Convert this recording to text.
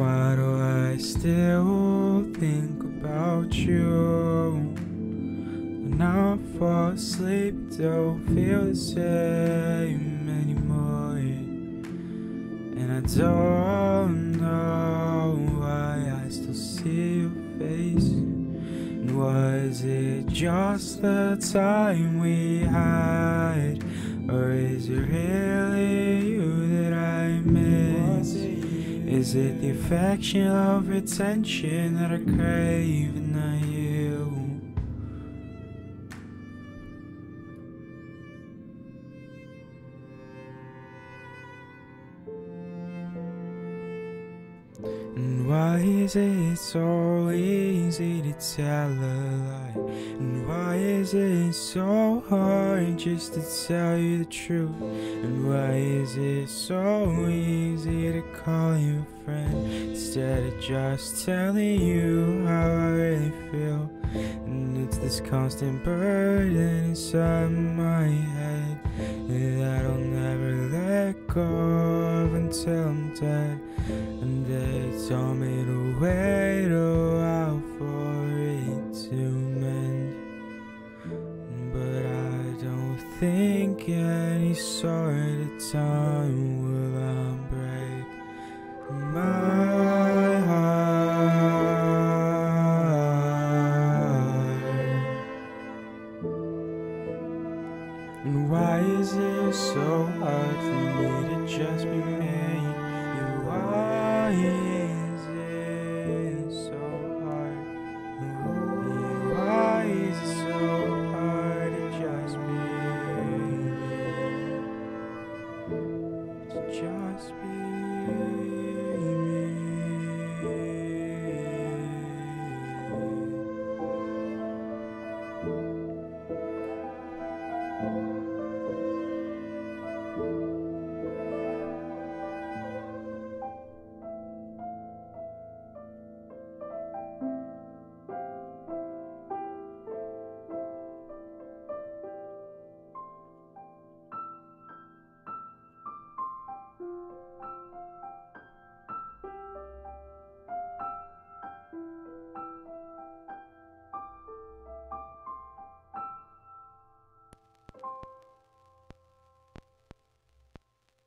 why do I still think about you? When I fall asleep, it don't feel the same anymore. And I don't know why I still see your face. And was it just the time we had? Or is it really you that I miss? Is it the affection, love, attention that I crave and not you? And why is it so easy to tell a lie? And why is it so hard just to tell you the truth? And why is it so easy to call you a friend instead of just telling you how I really feel? And it's this constant burden inside my head that I'll never let go of until I'm dead. And they told me to wait a while for it to mend, but I don't think any sort of time would